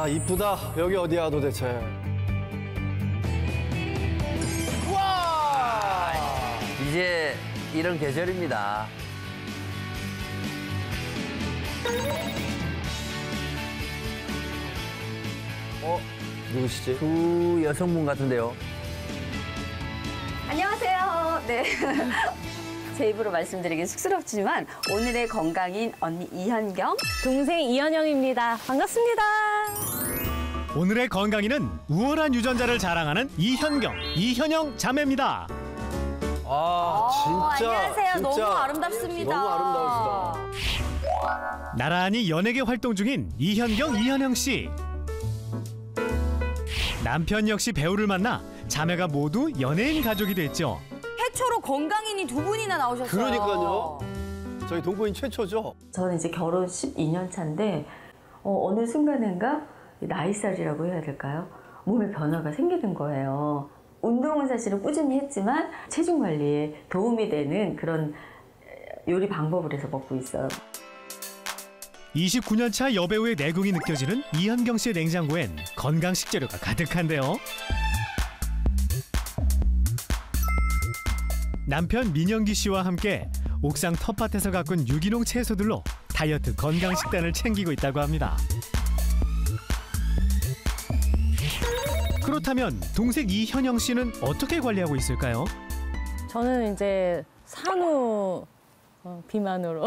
야, 이쁘다. 여기 어디야 도대체. 와! 이제 이런 계절입니다. 누구시지? 두 여성분 같은데요. 안녕하세요. 네. 제 입으로 말씀드리긴 쑥스럽지만 오늘의 건강인 언니 이현경, 동생 이현영입니다. 반갑습니다. 오늘의 건강인은 우월한 유전자를 자랑하는 이현경, 이현영 자매입니다. 진짜. 안녕하세요. 진짜 너무 아름답습니다. 너무 아름다우시다. 나란히 연예계 활동 중인 이현경, 이현영 씨. 남편 역시 배우를 만나 자매가 모두 연예인 가족이 됐죠. 해초로 건강인이 두 분이나 나오셨어요. 그러니까요. 저희 동거인 최초죠. 저는 이제 결혼 12년 차인데 어느 순간인가 나이살이라고 해야 될까요? 몸에 변화가 생기는 거예요. 운동은 사실은 꾸준히 했지만 체중 관리에 도움이 되는 그런 요리 방법을 해서 먹고 있어요. 29년 차 여배우의 내공이 느껴지는 이현경 씨의 냉장고엔 건강 식재료가 가득한데요. 남편 민영기 씨와 함께 옥상 텃밭에서 가꾼 유기농 채소들로 다이어트 건강 식단을 챙기고 있다고 합니다. 그렇다면 동생 이현영 씨는 어떻게 관리하고 있을까요? 저는 이제 산후 비만으로.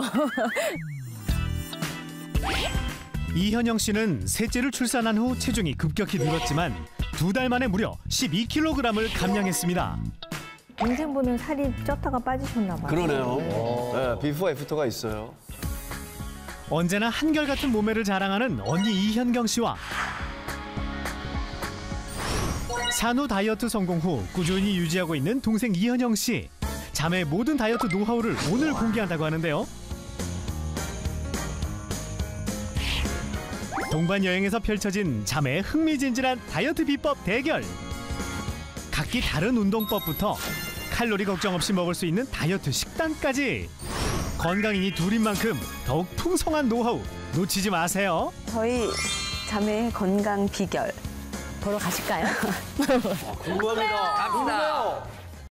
이현영 씨는 셋째를 출산한 후 체중이 급격히 늘었지만 2달 만에 무려 12kg을 감량했습니다. 동생분은 살이 쪘다가 빠지셨나 봐요. 그러네요. 네, 비포 애프터가 있어요. 언제나 한결같은 몸매를 자랑하는 언니 이현경 씨와 산후 다이어트 성공 후 꾸준히 유지하고 있는 동생 이현영 씨. 자매의 모든 다이어트 노하우를 오늘 공개한다고 하는데요. 동반 여행에서 펼쳐진 자매의 흥미진진한 다이어트 비법 대결. 각기 다른 운동법부터 칼로리 걱정 없이 먹을 수 있는 다이어트 식단까지. 건강인이 둘인 만큼 더욱 풍성한 노하우 놓치지 마세요. 저희 자매의 건강 비결 보러 가실까요? 궁금합니다. 갑시다.